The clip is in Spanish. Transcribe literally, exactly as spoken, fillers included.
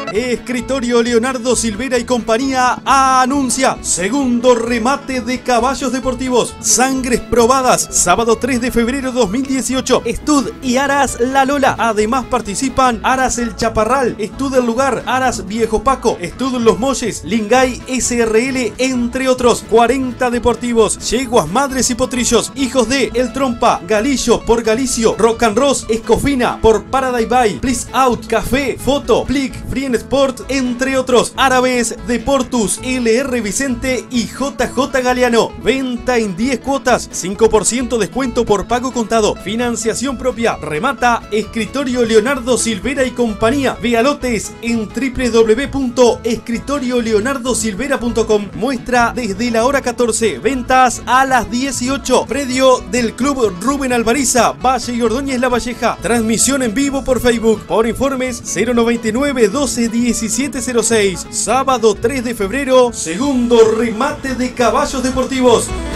Escritorio Leonardo Silvera y compañía anuncia segundo remate de caballos deportivos. Sangres probadas, sábado tres de febrero dos mil dieciocho. Estud y Aras La Lola. Además participan Aras El Chaparral, Estud El Lugar, Aras Viejo Paco, Estud Los Molles, Lingay S R L, entre otros. cuarenta deportivos, yeguas, madres y potrillos, hijos de El Trompa, Galillo por Galicio, Rock and Ross, Escofina por Paradise Bay, Please Out, Café, Foto, Plic, Free Sport, entre otros. Árabes, Deportus, L R Vicente y J J Galeano. Venta en diez cuotas, cinco por ciento descuento por pago contado, financiación propia. Remata Escritorio Leonardo Silvera y compañía. Vea lotes en w w w punto escritorio leonardo silvera punto com. Muestra desde la hora catorce, ventas a las dieciocho. Predio del Club Rubén Alvariza, Valle y Ordóñez La Valleja. Transmisión en vivo por Facebook. Por informes cero noventa y nueve, doce, diecisiete cero seis. Sábado tres de febrero, segundo remate de caballos deportivos.